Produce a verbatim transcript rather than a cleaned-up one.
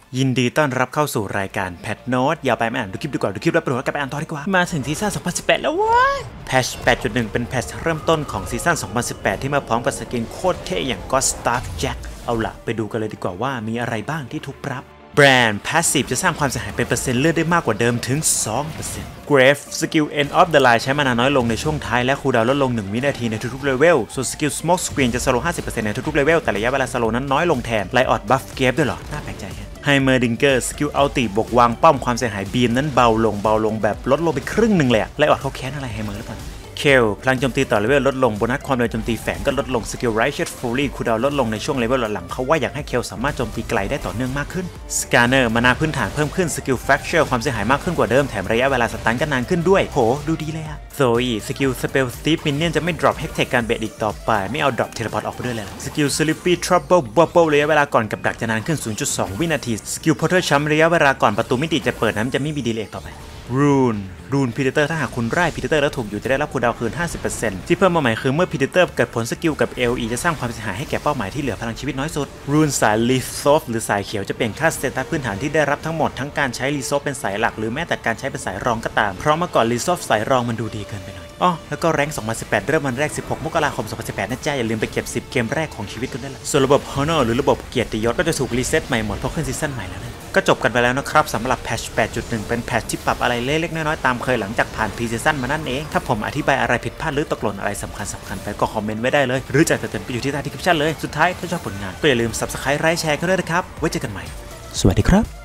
ยินดีต้อนรับเข้าสู่รายการแพทโน้ตอย่าไปไม่อ่านดูคลิปดีกว่าดูคลิปแล้วไปดูกันไปอ่านต่อดีกว่ามาถึงซีซั่นสองพันสิบแปดแล้วว้ายแพทช์ แปดจุดหนึ่ง เป็นแพทช์เริ่มต้นของซีซั่นสองพันสิบแปดที่มาพร้อมกับสกินโคตรเท่อย่าง God Stark Jack เอาล่ะไปดูกันเลยดีกว่าว่ามีอะไรบ้างที่ทุกปรับแบรนด์ Passive จะสร้างความเสียหายเป็นเปอร์เซ็นต์เลือดได้มากกว่าเดิมถึง สองเปอร์เซ็นต์ Grave สกิล End of the Line ใช้มานาน้อยลงในช่วงท้ายและคูลดาวน์ลดลงหนึ่งวินาทีในทุกๆเลเวลส่วนสกิล Smoke Screen จะสโลว์ ห้าสิบเปอร์เซ็นต์ ในทุกๆเลเวลแต่ระยะเวลาสโลว์นั้นน้อยลงแทนไลออด Buff Grave ด้วยเหรอน่าแปลกใจฮะไฮเมอร์ดิงเกอร์สกิลอัลติบวกวางป้อมความเสียหายบีมนั้นเบาลงเบาลงแบบลดลงไปครึ่งหนึ่งเลยไลออดเขาแค้นอะไรไฮเมอร์หรือเปล่าเคลพลังโจมตีต่อเลเวลลดลงโบนัสความเร็วโจมตีแฝงก็ลดลงสกิลไรเชตฟูรี่คูลดาวน์ลดลงในช่วงเลเวลหลังเขาว่าอยากให้เคลสามารถโจมตีไกลได้ต่อเนื่องมากขึ้นสกาเนอร์มานาพื้นฐานเพิ่มขึ้นสกิลแฟคเชอร์ความเสียหายมากขึ้นกว่าเดิมแถมระยะเวลาสตันก็นานขึ้นด้วยโหดูดีเลยอะโซอีสกิลสเปลสตีฟมินเนี่ยนจะไม่ดรอปเฮกเทคการเบดอีกต่อไปไม่เอาดรอปเทเลพอร์ตออกไปด้วยเลยสกิลสลิปปี้ทรัพเบิลบับเบิลระยะเวลาก่อนกับดักจะนานขึ้น ศูนย์จุดสอง วินาทีสกิลพอเทอร์ชัมระยะเวลาก่อนประตูมิติจะเปิดนั้นจะไม่มีดีเลย์ต่อไปรูนรูนพีเดเตอร์ถ้าหากคุณไล่พีเดเตอร์แล้วถูกอยู่จะได้รับคูลดาวน์คืน ห้าสิบเปอร์เซ็นต์ ที่เพิ่มมาใหม่คือเมื่อพีเดเตอร์เกิดผลสกิลกับ เอ แอล อี จะสร้างความเสียหายให้แก่เป้าหมายที่เหลือพลังชีวิตน้อยสุดรูนสายรีโซฟหรือสายเขียวจะเปลี่ยนค่าสเตตัสพื้นฐานที่ได้รับทั้งหมดทั้งการใช้รีโซฟเป็นสายหลักหรือแม้แต่การใช้เป็นสายรองก็ตามเพราะเมื่อก่อนรีโซฟสายรองมันดูดีเกินไปหน่อยอ๋อแล้วก็แรงค์สองพันสิบแปดเริ่มวันแรกสิบหกมกราคมสองพันสิบแปดนะจ๊ะอย่าลืมไปเก็บสิบเกมแรกของชีวิตกันด้วยล่ะส่วนระบบ Honor หรือระบบเกียรติยศก็จะถูกรีเซ็ตใหม่หมดเพราะขึ้นซีซั่นใหม่แล้วนะก็จบกันไปแล้วนะครับสำหรับแพทช์ แปดจุดหนึ่ง เป็นแพทช์ที่ปรับอะไรเล็กๆน้อยๆตามเคยหลังจากผ่านพรีซีซั่นมานั่นเองถ้าผมอธิบายอะไรผิดพลาดหรือตกหล่นอะไรสำคัญสำคัญไปก็คอมเมนต์ไว้ได้เลยหรือจะเติมไปอยู่ที่ใต้ดีสคริปชั่นเลยสุดท้ายถ้าชอบผลงานก็อย่าลืม Subscribe ไลค์แชร์กันด้วยนะครับไว้เจอกันใหม่สวัสดีครับ